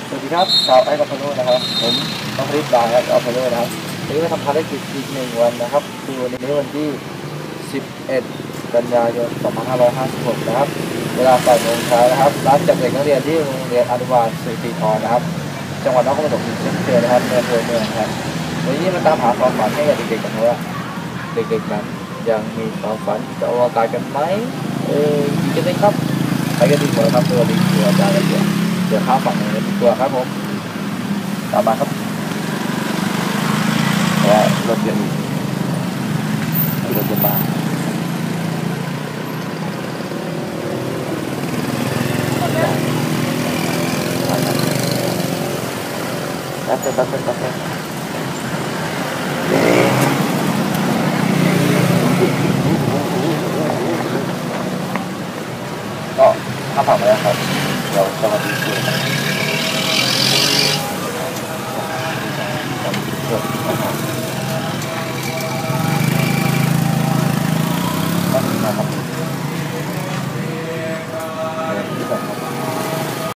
สวัสดีครับชาวไอ้กับพนุนะครับผมต้องรีบลาครับเอาพนุนะครับวันนี้มาทำภารกิจอีก1 วันนะครับคือวันนี้วันที่11กันยายน2556นะครับเวลา8 โมงเช้านะครับรับจากเด็กนักเรียนที่โรงเรียนอนุบาลสิริธรนะครับจังหวัดนครปฐมเช่นเคยนะครับในอำเภอเมืองครับวันนี้มาตามหาความฝันให้กับเด็กๆกันว่าเด็กๆนั้นยังมีความฝันจะอวกาศกันไหมดีกันไหมครับไปกันดีกว่าครับตัวดีตัวอาจารย์กันเดี๋ยวข้ามฝั่งหนึ่งดีกว่าครับผมตามมาครับเพราะว่ารถเยอะอยู่ที่รถเยอะมากแป๊บก็ข้ามฝั่งไปแล้วครับเราสวัสดีคุณ